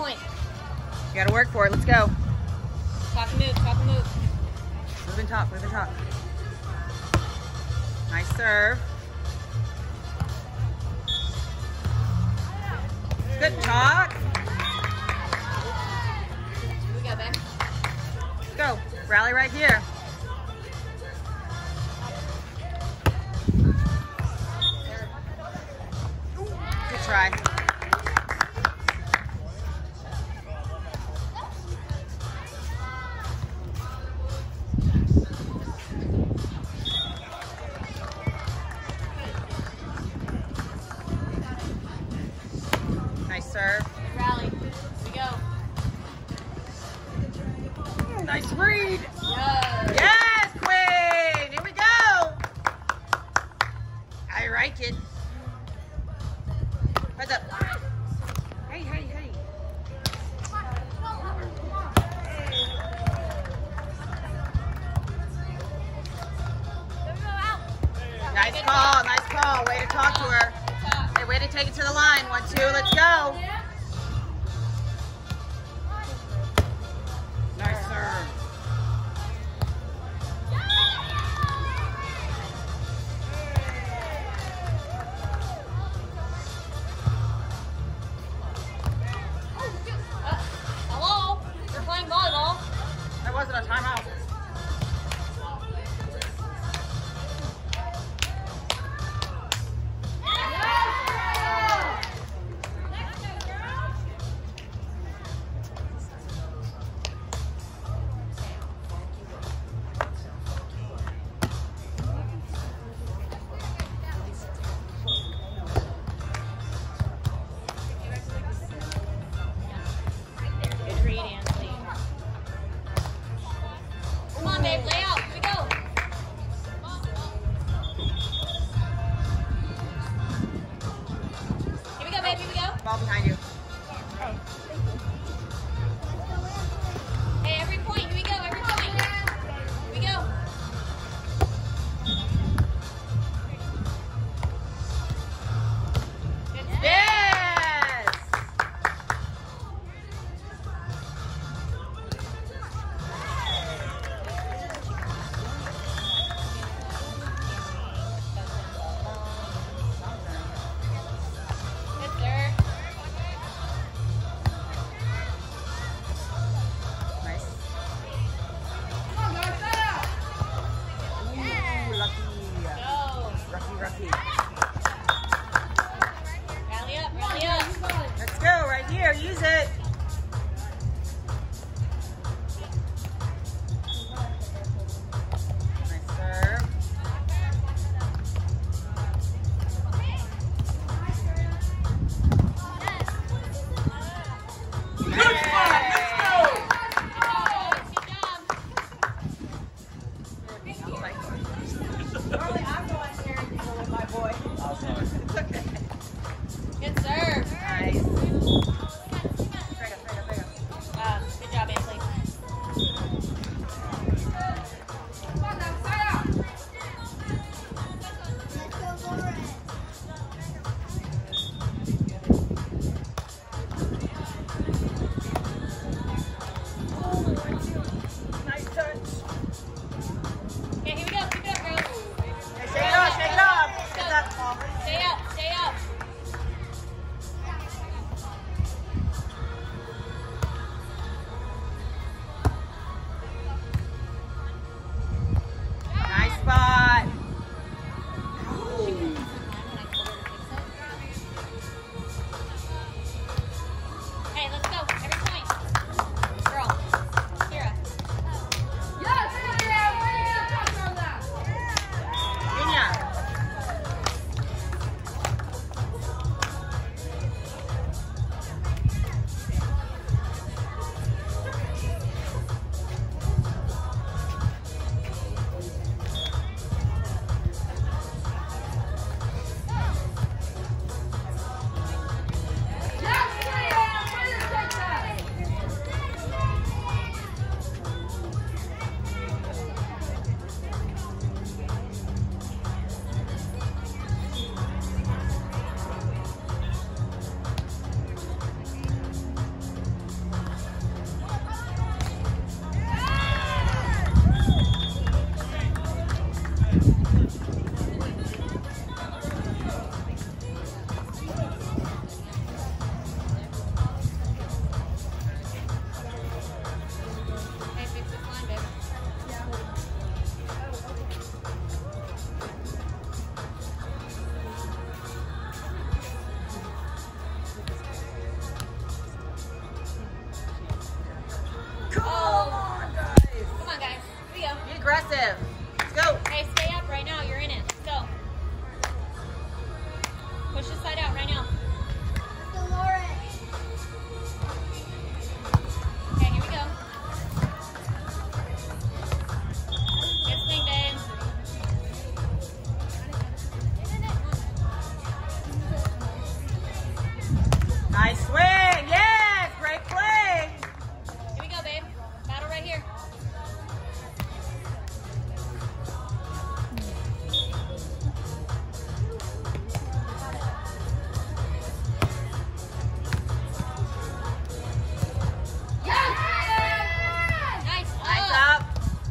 point. You gotta work for it. Let's go. Top and move, top and move. Move and top, move and top. Nice serve. Good talk. Here we go, babe. Let's go. Rally right here. Good try. Nice serve. Good rally. Here we go. Nice read. Yes. Yes, Queen. Here we go. I like it. Heads up. Hey, hey, hey. Nice call, nice call. Way to talk to her. Hey, way to take it to the line. 1, 2, let's go. Nice serve. Hello? You're playing volleyball. That wasn't a timeout. aggressive. Let's go. Hey, stay up right now. You're in it. Let's go. Push this side out right now. Okay, here we go. Good swing, babe. Nice swing. Yes, great play. Here we go, babe. Battle right here. Nice up.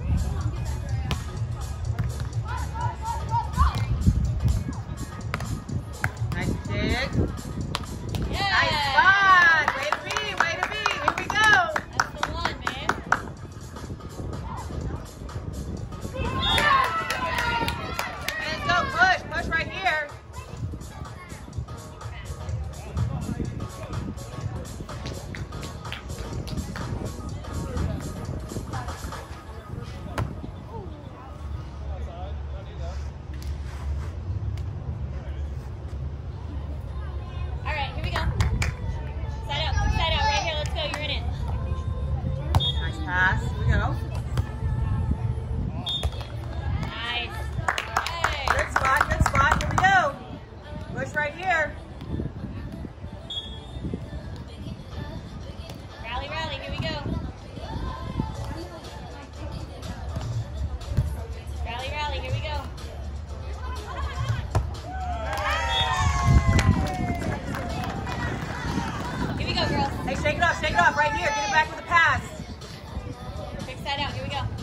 Nice dig. Yeah. Nice spot. Way to be, way to be. Here we go. That's the one, babe. And go, push. Push right here. All right, here we go. Side out, right here. Let's go. You're in it. Nice pass. Here we go. Nice. Hey. Good spot, good spot. Here we go. Push right here. Rally, rally. Here we go. Rally, rally. Here we go. Here we go, girls. Hey, shake it off right here. Get it back with the pass. Big side out. Here we go.